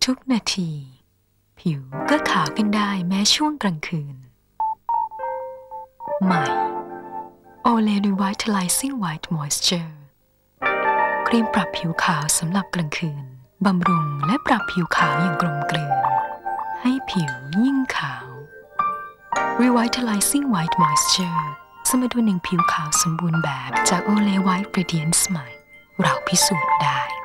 ทุกนาทีผิวก็ขาวขึ้นได้แม้ช่วงกลางคืนใหม่ Olay Revitalizing White Moisture ครีมปรับผิวขาวสำหรับกลางคืนบำรุงและปรับผิวขาวอย่างกลมกลืนให้ผิวยิ่งขาว Revitalizing White Moisture สมดุลแห่งผิวขาวสมบูรณ์แบบจาก Olay White Radiance ใหม่เราพิสูจน์ได้